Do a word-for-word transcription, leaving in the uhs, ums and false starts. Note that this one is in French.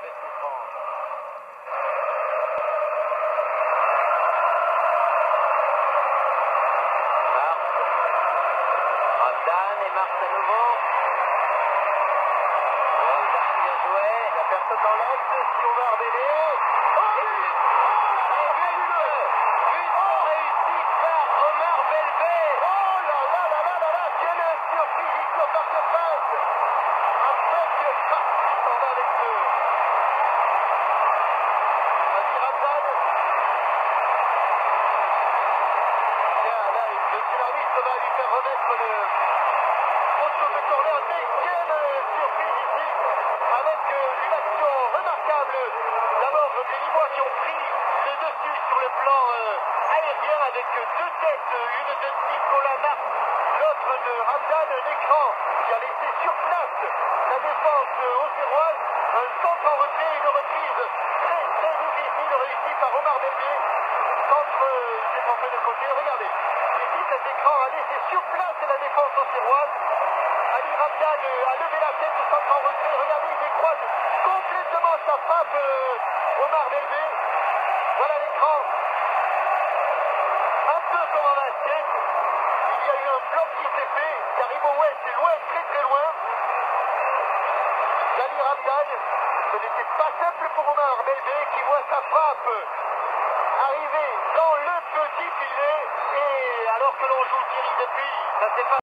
fait souffrance. Marc. Ramdan et Marc à nouveau. Ramdan, bien joué. Il n'y a personne dans l'axe. Si on va rebeller. Oh, but! Oh, but! But réussi par Omar Belbé. Oh là là là là là là. Quelle surprise ici au Parc des Princes. Un peu que il s'en va avec le. Vas-y Ramdan. Tiens, là, monsieur l'arbitre va lui faire remettre le poteau de corner. Deuxième surprise ici, avec euh, une action remarquable. D'abord, les Limois qui ont pris le dessus sur le plan euh, aérien avec deux têtes, une de Nicolas Marc, l'autre de Ramdan, l'écran qui a laissé sur place la défense euh, auxerroise. Un centre en retrait, une reprise très très difficile réussie par Omar Belbé. Centre, euh, il s'est entré de côté, regardez. Ici, cet écran a laissé sur place la défense auxerroise. Ali Ramdan euh, a levé la tête, au centre en retrait. Regardez, il décroise complètement sa frappe, euh, Omar Belbé. Voilà l'écran. Un peu comme en basket. Il y a eu un bloc qui s'est fait. Karim Ouest est loin, très très loin. Ali Ramdan, ce n'était pas simple pour Omar Belbé qui voit sa frappe arriver dans le petit filet. Et alors que l'on joue Thierry depuis, ça s'est pas